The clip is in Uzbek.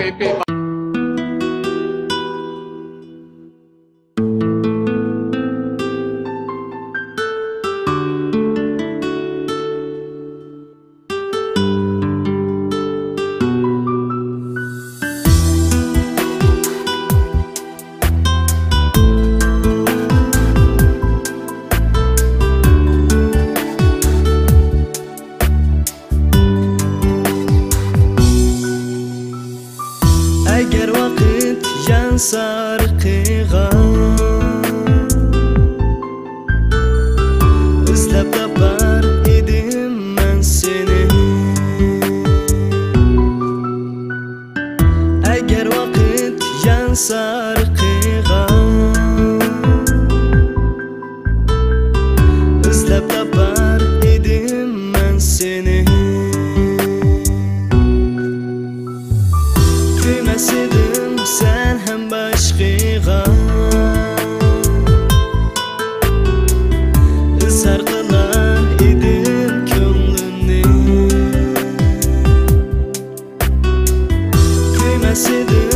Agar vaqt yansar qiyg'an, izlab topar edim men seni. Agar vaqt yansar qiyg'an, izlab topar edim men seni. Edim sen hem başqaga izhar qilar edim ko'nglimni. Kuymas edim